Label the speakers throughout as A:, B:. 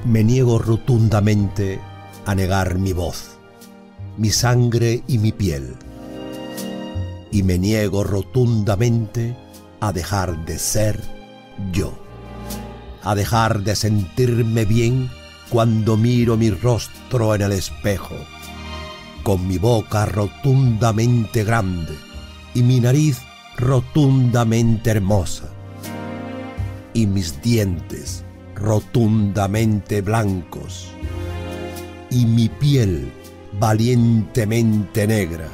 A: Me niego rotundamente a negar mi voz, mi sangre y mi piel. Y me niego rotundamente a dejar de ser yo, a dejar de sentirme bien cuando miro mi rostro en el espejo, con mi boca rotundamente grande y mi nariz rotundamente hermosa, y mis dientes rotundamente blancos, y mi piel valientemente negra.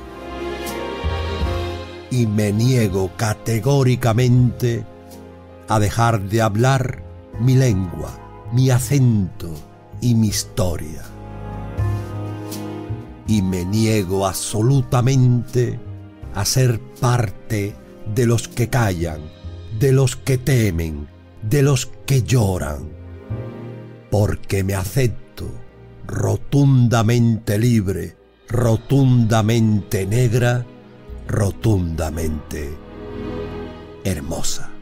A: Y me niego categóricamente a dejar de hablar mi lengua, mi acento y mi historia. Y me niego absolutamente a ser parte de los que callan, de los que temen, de los que lloran, porque me acepto rotundamente libre, rotundamente negra, rotundamente hermosa.